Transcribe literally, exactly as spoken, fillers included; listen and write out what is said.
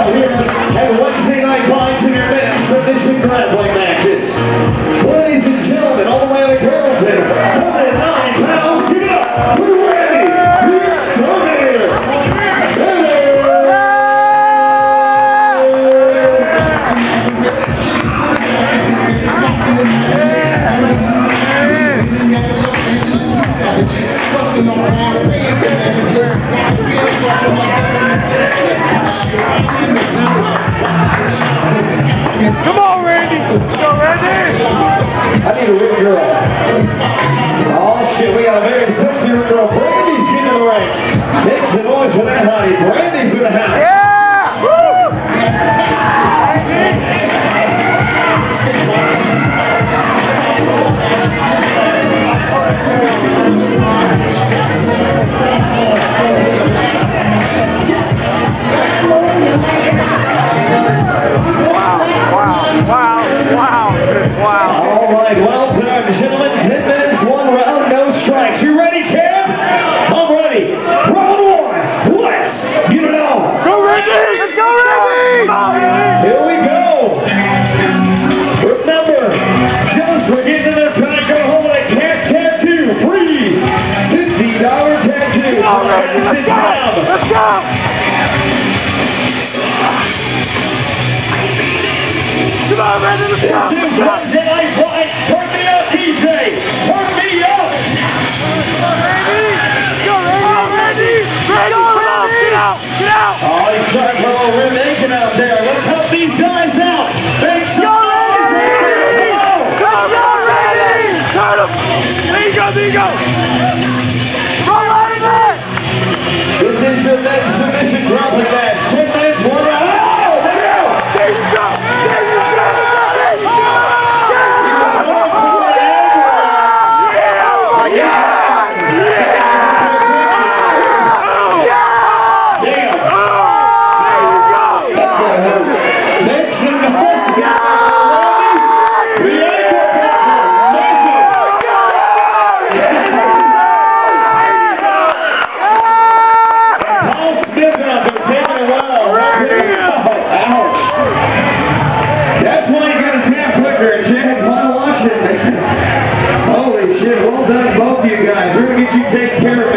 out here at Wednesday night Vine Senior Minutes for this wrestling matches. Ladies and gentlemen, all the way to the girls in one hundred nine pounds, give it up for Randy. Come on, Randy! Come on, Randy! I need a real girl. Oh, shit, we got a very sexy real girl. Brandy's getting in the ring. Make some noise for that honey. Brandy's going to have it. Yeah! Woo! All right, well, ladies and gentlemen, ten minutes, one round, no strikes. You ready, Cam? I'm ready. Round one, let's get it on. Go, Randy! Let's go, Randy! Here we go. Remember, just for getting in there, trying to go home with a cat tattoo, free fifty dollar tattoo. Come on, Randy, let's go! Let's go! Come on, Randy, let's go! Let's go!